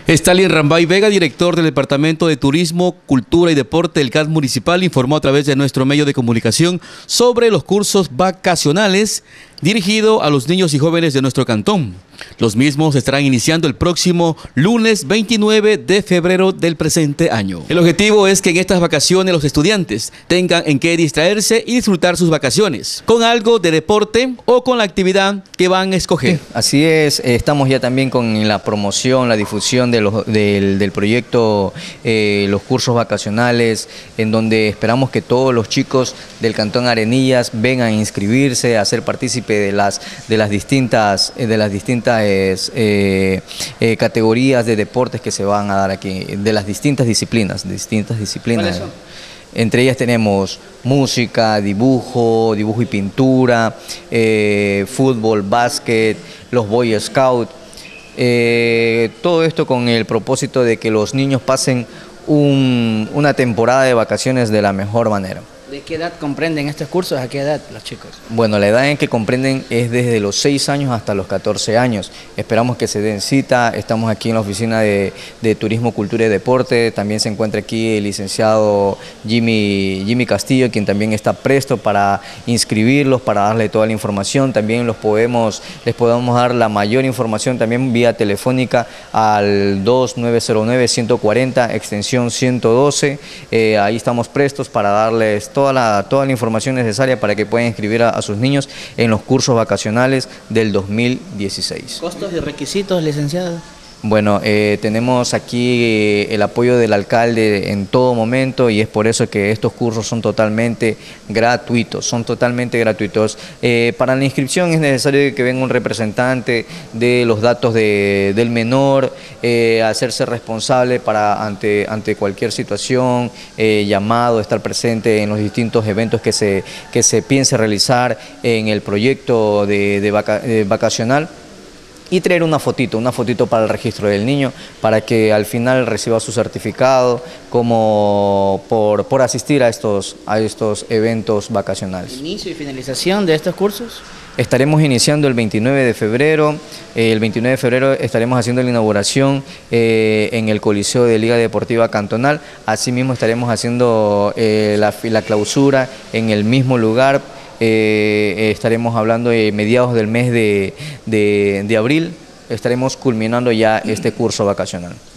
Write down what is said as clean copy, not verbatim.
Stalin Rambay Vega, director del Departamento de Turismo, Cultura y Deporte del CAD Municipal, informó a través de nuestro medio de comunicación sobre los cursos vacacionales dirigidos a los niños y jóvenes de nuestro cantón. Los mismos estarán iniciando el próximo lunes 29 de febrero del presente año. El objetivo es que en estas vacaciones los estudiantes tengan en qué distraerse y disfrutar sus vacaciones, con algo de deporte o con la actividad que van a escoger. Así es, estamos ya también con la promoción, la difusión del proyecto los cursos vacacionales, en donde esperamos que todos los chicos del Cantón Arenillas vengan a inscribirse, a ser partícipe de las distintas categorías de deportes que se van a dar aquí, de las distintas disciplinas. ¿Cuáles son? Entre ellas tenemos música, dibujo y pintura, fútbol, básquet, los Boy Scouts. Todo esto con el propósito de que los niños pasen una temporada de vacaciones de la mejor manera. ¿De qué edad comprenden estos cursos? ¿A qué edad los chicos? Bueno, la edad en que comprenden es desde los 6 años hasta los 14 años. Esperamos que se den cita. Estamos aquí en la oficina de Turismo, Cultura y Deporte. También se encuentra aquí el licenciado Jimmy Castillo, quien también está presto para inscribirlos, para darle toda la información. También les podemos dar la mayor información también vía telefónica al 2909-140, extensión 112. Ahí estamos prestos para darles toda la información necesaria para que puedan inscribir a sus niños en los cursos vacacionales del 2016. ¿Costos y requisitos, licenciado? Bueno, tenemos aquí el apoyo del alcalde en todo momento y es por eso que estos cursos son totalmente gratuitos, para la inscripción es necesario que venga un representante de los datos del menor, hacerse responsable ante cualquier situación, llamado, estar presente en los distintos eventos que se piense realizar en el proyecto vacacional. Y traer una fotito para el registro del niño, para que al final reciba su certificado como por asistir a estos eventos vacacionales. ¿Inicio y finalización de estos cursos? Estaremos iniciando el 29 de febrero. El 29 de febrero estaremos haciendo la inauguración en el Coliseo de Liga Deportiva Cantonal. Asimismo estaremos haciendo la clausura en el mismo lugar. Estaremos hablando de mediados del mes de abril, estaremos culminando ya este curso vacacional.